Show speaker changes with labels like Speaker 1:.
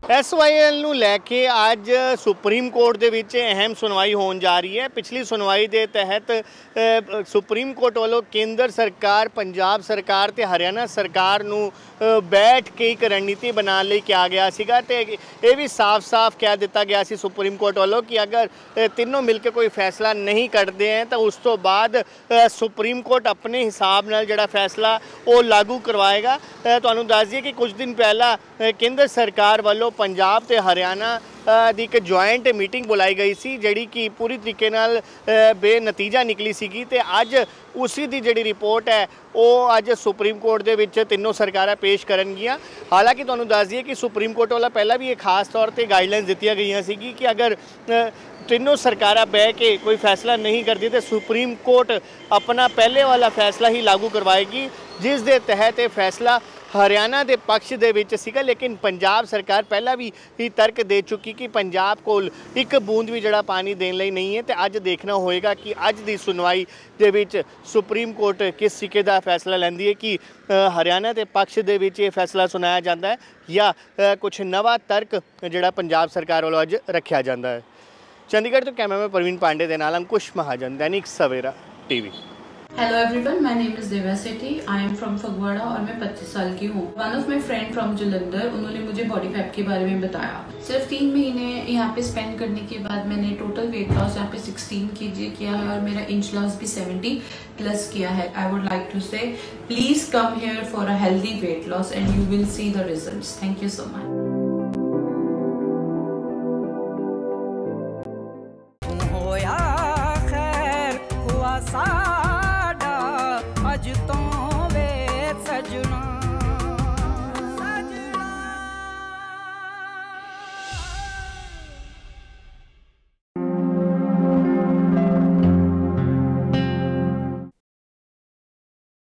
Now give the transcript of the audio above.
Speaker 1: SYL ਨੂੰ ਲੈ ਕੇ ਅੱਜ ਸੁਪਰੀਮ ਕੋਰਟ ਦੇ ਵਿੱਚ ਅਹਿਮ ਸੁਣਵਾਈ ਹੋਣ ਜਾ ਰਹੀ ਹੈ। ਪਿਛਲੀ ਸੁਣਵਾਈ ਦੇ ਤਹਿਤ ਸੁਪਰੀਮ ਕੋਰਟ ਵੱਲੋਂ ਕੇਂਦਰ ਸਰਕਾਰ, ਪੰਜਾਬ ਸਰਕਾਰ ਤੇ ਹਰਿਆਣਾ ਸਰਕਾਰ ਨੂੰ ਬੈਠ ਕੇ ਇੱਕ ਰਣਨੀਤੀ ਬਣਾਉਣ ਲਈ ਕਿਹਾ ਗਿਆ ਸੀਗਾ ਤੇ ਇਹ ਵੀ ਸਾਫ਼-ਸਾਫ਼ ਕਹਿ ਦਿੱਤਾ ਗਿਆ ਸੀ ਸੁਪਰੀਮ ਕੋਰਟ ਵੱਲੋਂ ਕਿ ਅਗਰ ਤਿੰਨੋਂ ਮਿਲ ਕੇ ਕੋਈ ਫੈਸਲਾ ਨਹੀਂ ਕੱਢਦੇ हैं तो उस तो बाद सुप्रीम कोर्ट अपने हिसाब नाल जिहड़ा फैसला वो लागू करवाएगा। तुहानूं दस दईए कि कुछ दिन पहला केंद्र सरकार वालों पंजाब ते हरियाणा ਦੀ ਇੱਕ ਜੁਆਇੰਟ ਮੀਟਿੰਗ ਬੁਲਾਈ ਗਈ ਸੀ ਜਿਹੜੀ ਕਿ ਪੂਰੀ ਤਰੀਕੇ ਨਾਲ ਬੇਨਤੀਜਾ ਨਿਕਲੀ ਸੀਗੀ ਤੇ ਅੱਜ ਉਸੇ ਦੀ ਜਿਹੜੀ ਰਿਪੋਰਟ ਹੈ ਉਹ ਅੱਜ ਸੁਪਰੀਮ ਕੋਰਟ ਦੇ ਵਿੱਚ ਤਿੰਨੋਂ ਸਰਕਾਰਾਂ ਪੇਸ਼ ਕਰਨਗੀਆਂ। ਹਾਲਾਂਕਿ ਤੁਹਾਨੂੰ ਦੱਸ ਦਈਏ ਕਿ ਸੁਪਰੀਮ ਕੋਰਟ ਵੱਲੋਂ ਪਹਿਲਾਂ ਵੀ ਇਹ ਖਾਸ ਤੌਰ ਤੇ ਗਾਈਡਲਾਈਨਸ ਦਿੱਤੀਆਂ ਗਈਆਂ ਸੀਗੀ ਕਿ ਅਗਰ तीनों सरकारां बह के कोई फैसला नहीं करती तो सुप्रीम कोर्ट अपना पहले वाला फैसला ही लागू करवाएगी जिस दे तहत ये फैसला हरियाणा के पक्ष दे विच सीगा। लेकिन पंजाब सरकार पहला भी ही तर्क दे चुकी कि पंजाब कोल एक बूंद भी जड़ा पानी देने लई नहीं है। तो अज देखना होएगा कि अज की सुनवाई दे विच सुप्रीम कोर्ट किस तरीके का फैसला लैंदी है कि हरियाणा के पक्ष दे विच ये फैसला सुनाया जाता है या कुछ नवा तर्क जड़ा पंजाब सरकार वालों अज रखा जाता है। चंडीगढ़ तो कैमरामैन प्रवीण पांडे के नाल Ankush Mahajan, Dainik Savera TV.
Speaker 2: Hello everyone, my name is Deva Sethi. I am from Phagwara और मैं 25 साल की हूँ। One of my friend from Jalandhar, उन्होंने मुझे बॉडी फैट के बारे में बताया। सिर्फ 3 महीने यहाँ पे स्पेंड करने के बाद मैंने टोटल वेट लॉस यहाँ पे 16 kg किया है और मेरा इंच लॉस भी 70 प्लस किया है। I would like to say please come here for a healthy weight loss and you will see the results. Thank you so much.
Speaker 3: साडा अज तो वे सजना।